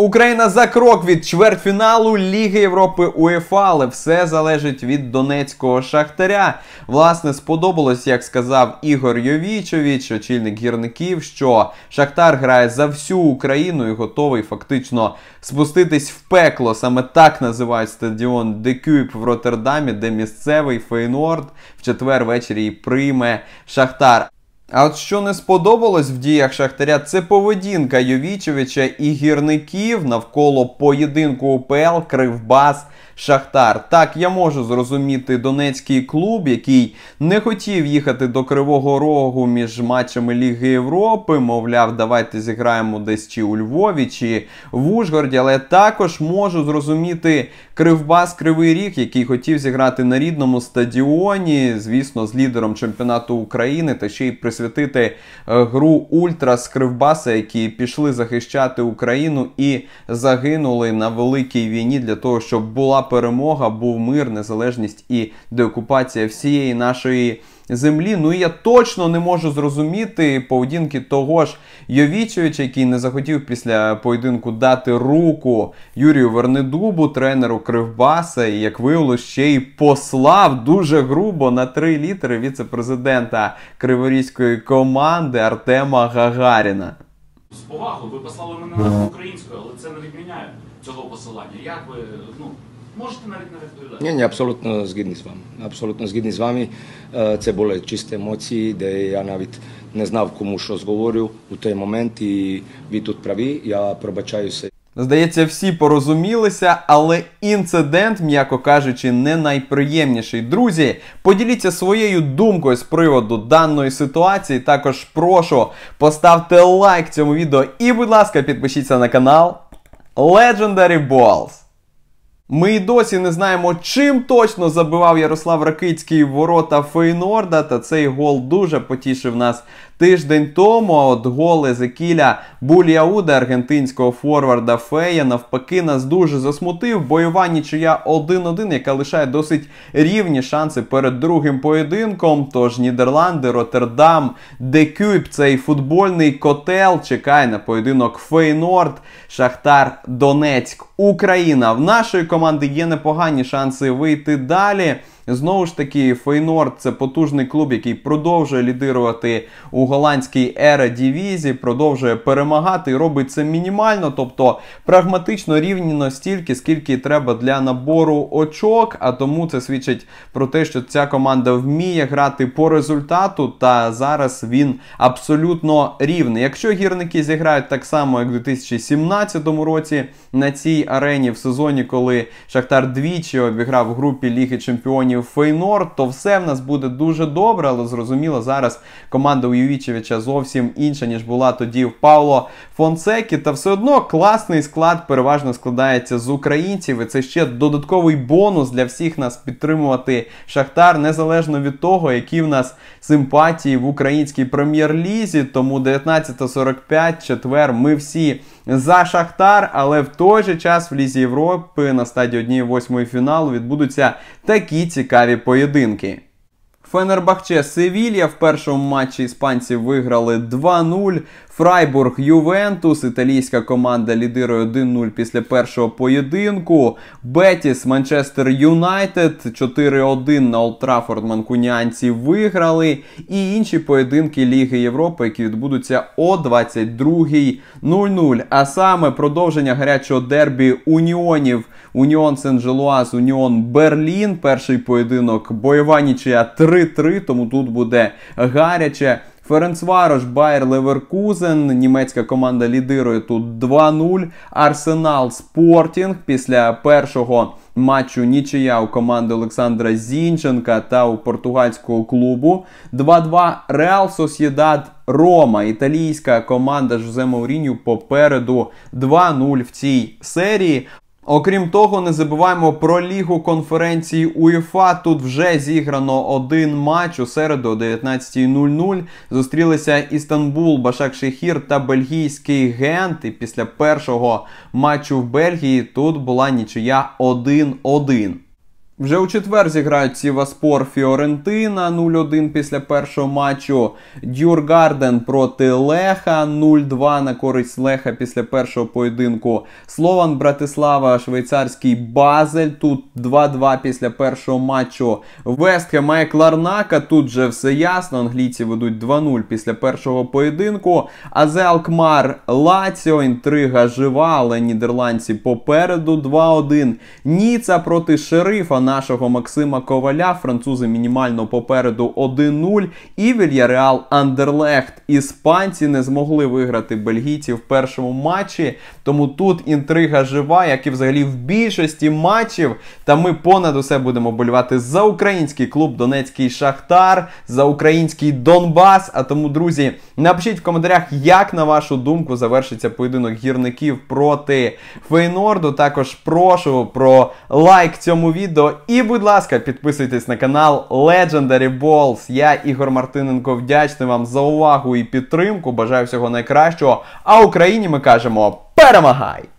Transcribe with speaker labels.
Speaker 1: Україна за крок від чвертьфіналу Ліги Європи УЄФА, але все залежить від донецького Шахтаря. Власне, сподобалось, як сказав Ігор Йовічович, очільник гірників, що Шахтар грає за всю Україну і готовий фактично спуститись в пекло. Саме так називають стадіон Де Кюйп в Роттердамі, де місцевий Фейнорд в четвер ввечері прийме Шахтар. А от що не сподобалось в діях Шахтаря, це поведінка Йовічовича і гірників навколо поєдинку УПЛ Кривбас-Шахтар. Так, я можу зрозуміти донецький клуб, який не хотів їхати до Кривого Рогу між матчами Ліги Європи, мовляв, давайте зіграємо десь чи у Львові, чи в Ужгороді, але також можу зрозуміти Кривбас-Кривий Ріг, який хотів зіграти на рідному стадіоні, звісно, з лідером чемпіонату України, та ще й присвятити гру Ультрас Кривбаса, які пішли захищати Україну і загинули на великій війні для того, щоб була перемога, був мир, незалежність і деокупація всієї нашої землі. Ну і я точно не можу зрозуміти поведінки того ж Йовічовича, який не захотів після поєдинку дати руку Юрію Вернедубу, тренеру Кривбаса, і, як виявилось, ще й послав дуже грубо на 3 літери віце-президента криворізької команди Артема Гагаріна.
Speaker 2: З повагою, ви послали мене українською, але це не відміняє цього посилання. Як ви, можете навіть не відповідати?
Speaker 3: Ні, абсолютно згідний з вами. Абсолютно згідний з вами. Це були чисті емоції, де я навіть не знав, кому щось говорю у той момент, і ви тут праві, я пробачаюся.
Speaker 1: Здається, всі порозумілися, але інцидент, м'яко кажучи, не найприємніший. Друзі, поділіться своєю думкою з приводу даної ситуації. Також прошу, поставте лайк цьому відео і, будь ласка, підпишіться на канал Legendary Balls. Ми й досі не знаємо, чим точно забивав Ярослав Ракицький в ворота Фейнорда, та цей гол дуже потішив нас тиждень тому. А от гол Езекіля Бульяуда, аргентинського форварда Фея, навпаки нас дуже засмутив. Бойова нічия 1-1, яка лишає досить рівні шанси перед другим поєдинком. Тож Нідерланди, Роттердам, Де Кюйп, цей футбольний котел, чекає на поєдинок Фейнорд, Шахтар, Донецьк, Україна. В нашої команди є непогані шанси вийти далі. Знову ж таки, Фейнорд – це потужний клуб, який продовжує лідирувати у голландській Ередивізії, продовжує перемагати і робить це мінімально, тобто прагматично рівняно стільки, скільки треба для набору очок, а тому це свідчить про те, що ця команда вміє грати по результату, та зараз він абсолютно рівний. Якщо гірники зіграють так само, як у 2017 році на цій арені в сезоні, коли Шахтар двічі обіграв в групі Ліги Чемпіонів Фейнорд, то все в нас буде дуже добре, але зрозуміло, зараз команда у Йовічовича зовсім інша, ніж була тоді в Пауло Фонсекі, та все одно класний склад переважно складається з українців, і це ще додатковий бонус для всіх нас підтримувати Шахтар, незалежно від того, які в нас симпатії в українській прем'єр-лізі. Тому 19:45, четвер, ми всі за Шахтар, але в той же час в Лізі Європи на стадії 1/8 фіналу відбудуться такі цікаві поєдинки. Фенербахче Севілья в першому матчі іспанці виграли 2-0. Фрайбург Ювентус, італійська команда лідирує 1-0 після першого поєдинку. Бетіс Манчестер Юнайтед 4-1 на Олд Траффорд манкуніанці виграли. І інші поєдинки Ліги Європи, які відбудуться о 22:00. А саме продовження гарячого дербі Уніонів. Уніон Сен-Желуаз, Уніон Берлін. Перший поєдинок бойова нічия 3-3, тому тут буде гаряче. Ференцварош Байер Леверкузен, німецька команда лідирує тут 2-0. Арсенал Спортінг після першого матчу нічия у команди Олександра Зінченка та у португальського клубу 2-2. Реал Сосєдад Рома, італійська команда Жозе Мауріньо попереду 2-0 в цій серії. Окрім того, не забуваємо про Лігу конференції УЄФА. Тут вже зіграно один матч. У середу о 19:00 зустрілися Істанбул, Башак-Шехір та бельгійський Гент. І після першого матчу в Бельгії тут була нічия 1-1. Вже у четвер зіграють Сіваспор Фіорентина 0-1 після першого матчу. Дюргарден проти Леха 0-2 на користь Леха після першого поєдинку. Слован Братислава, швейцарський Базель, тут 2-2 після першого матчу. Вестхем має Кларнака, тут же все ясно, англійці ведуть 2-0 після першого поєдинку. АЗ Алкмар Лаціо, інтрига жива, але нідерландці попереду 2-1. Ніца проти Шерифа нашого Максима Коваля, французи мінімально попереду 1-0. І Вільяреал Андерлехт. Іспанці не змогли виграти бельгійців в першому матчі, тому тут інтрига жива, як і взагалі в більшості матчів. Та ми понад усе будемо болювати за український клуб Донецький Шахтар, за український Донбас. А тому, друзі, напишіть в коментарях, як на вашу думку завершиться поєдинок гірників проти Фейнорду. Також прошу про лайк цьому відео. І, будь ласка, підписуйтесь на канал Legendary Balls. Я, Ігор Мартиненко, вдячний вам за увагу і підтримку. Бажаю всього найкращого. А Україні ми кажемо: перемагай!